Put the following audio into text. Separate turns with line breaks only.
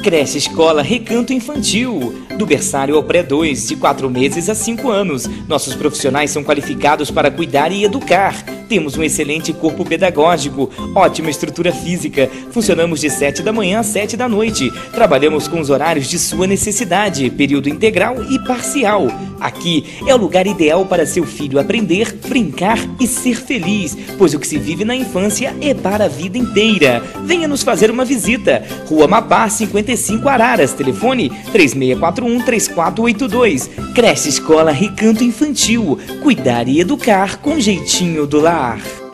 Creche Escola Recanto Infantil, do berçário ao pré-2, de 4 meses a 5 anos. Nossos profissionais são qualificados para cuidar e educar. Temos um excelente corpo pedagógico, ótima estrutura física. Funcionamos de 7 da manhã às 7 da noite. Trabalhamos com os horários de sua necessidade, período integral e parcial. Aqui é o lugar ideal para seu filho aprender, brincar e ser feliz, pois o que se vive na infância é para a vida inteira. Venha nos fazer uma visita. Rua Amapá, 55 Araras. Telefone 3641-3482. Creche Escola Recanto Infantil. Cuidar e educar com jeitinho do lar.